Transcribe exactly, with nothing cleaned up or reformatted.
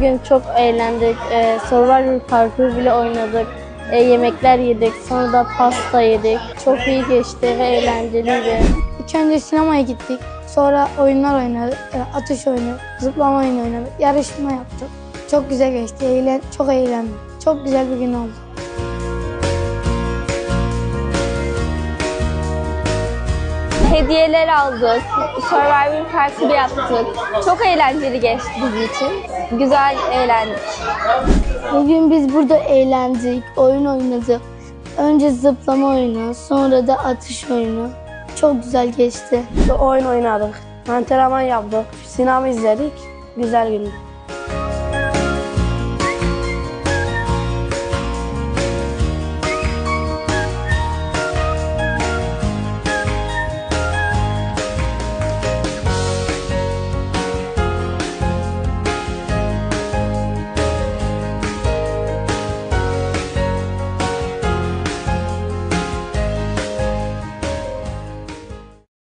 Bugün çok eğlendik. Ee, Survivor parkur bile oynadık. Ee, yemekler yedik. Sonra da pasta yedik. Çok iyi geçti ve eğlenceliydi. İlk önce sinemaya gittik. Sonra oyunlar oynadık. E, atış oyunu, zıplama oyunu oynadık. Yarışma yaptık. Çok güzel geçti. Eğlen, çok eğlendim. Çok güzel bir gün oldu. Hediyeler aldık, Survivor partisi yaptık. Çok eğlenceli geçti bizim için. Güzel eğlendik. Bugün biz burada eğlendik, oyun oynadık. Önce zıplama oyunu, sonra da atış oyunu. Çok güzel geçti. Oyun oynadık. Antrenman yaptık. Sinema izledik. Güzel gündü.